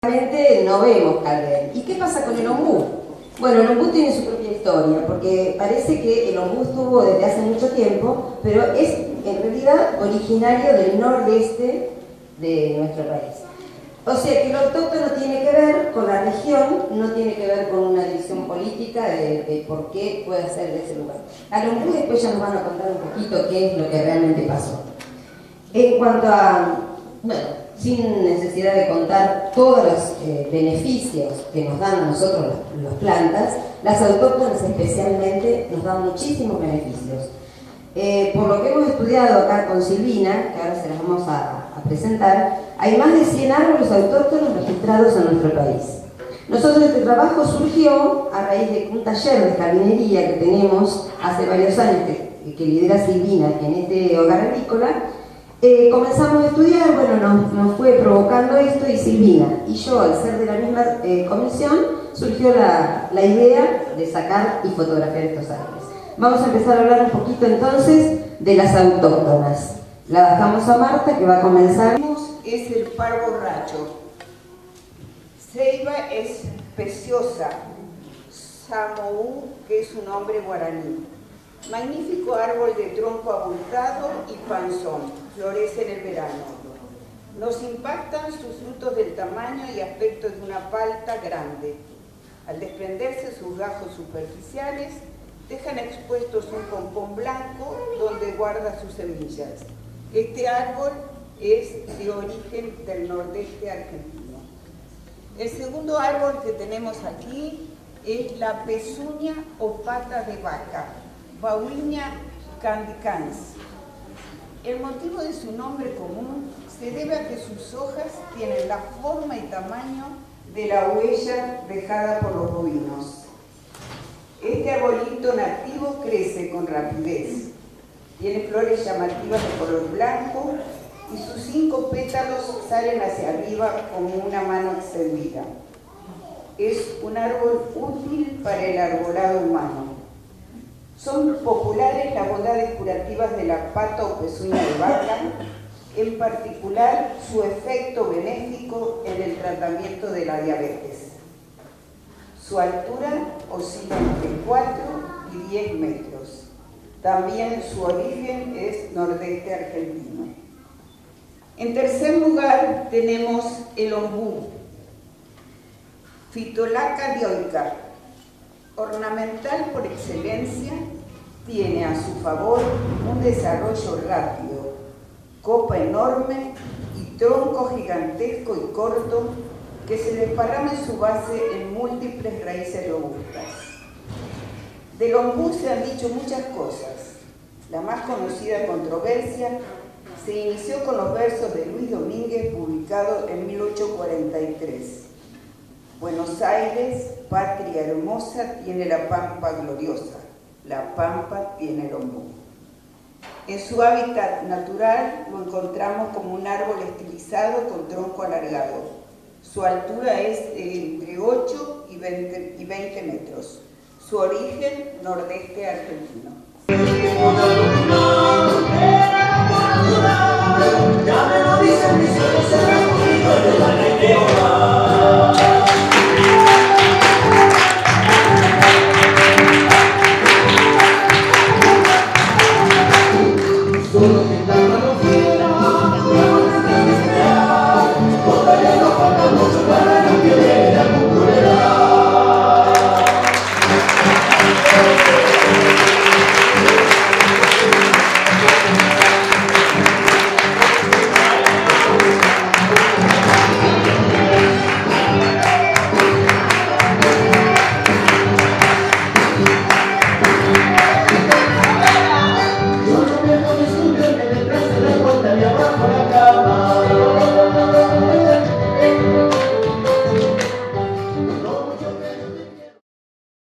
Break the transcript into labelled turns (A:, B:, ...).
A: Realmente no vemos Calder. ¿Y qué pasa con el ombú? Bueno, el ombú tiene su propia historia, porque parece que el ombú estuvo desde hace mucho tiempo, pero es en realidad originario del nordeste de nuestro país. O sea que lo autóctono tiene que ver con la región, no tiene que ver con una división política de por qué puede ser de ese lugar. Al ombú después ya nos van a contar un poquito qué es lo que realmente pasó. En cuanto a, bueno, sin necesidad de contar todos los beneficios que nos dan a nosotros las plantas, las autóctonas especialmente nos dan muchísimos beneficios. Por lo que hemos estudiado acá con Silvina, que ahora se las vamos a presentar, hay más de 100 árboles autóctonos registrados en nuestro país. Nosotros este trabajo surgió a raíz de un taller de jardinería que tenemos hace varios años que lidera Silvina en este hogar agrícola. Comenzamos a estudiar, bueno, nos fue provocando esto y Silvina y yo, al ser de la misma comisión, surgió la idea de sacar y fotografiar estos árboles. Vamos a empezar a hablar un poquito entonces de las autóctonas. La dejamos a Marta, que va a comenzar.
B: Es el par borracho. Ceiba es preciosa. Samoú, que es un nombre guaraní. Magnífico árbol de tronco abultado y panzón. Florece en el verano. Nos impactan sus frutos del tamaño y aspecto de una palta grande. Al desprenderse sus gajos superficiales, dejan expuestos un pompón blanco donde guarda sus semillas. Este árbol es de origen del nordeste argentino. El segundo árbol que tenemos aquí es la pezuña o pata de vaca, Bauhinia candicans. El motivo de su nombre común se debe a que sus hojas tienen la forma y tamaño de la huella dejada por los bovinos. Este arbolito nativo crece con rapidez. Tiene flores llamativas de color blanco y sus 5 pétalos salen hacia arriba como una mano extendida. Es un árbol útil para el arbolado humano. Son populares las bondades curativas de la pata o pezuña de vaca, en particular su efecto benéfico en el tratamiento de la diabetes. Su altura oscila entre 4 y 10 metros. También su origen es nordeste argentino. En tercer lugar tenemos el ombú, Phytolacca dioica. Ornamental por excelencia, tiene a su favor un desarrollo rápido, copa enorme y tronco gigantesco y corto que se desparrama en su base en múltiples raíces robustas. Del ombú se han dicho muchas cosas. La más conocida controversia se inició con los versos de Luis Domínguez publicados en 1843. Buenos Aires, patria hermosa, tiene la pampa gloriosa. La pampa tiene el ombú. En su hábitat natural lo encontramos como un árbol estilizado con tronco alargado. Su altura es entre 8 y 20 metros. Su origen, nordeste argentino.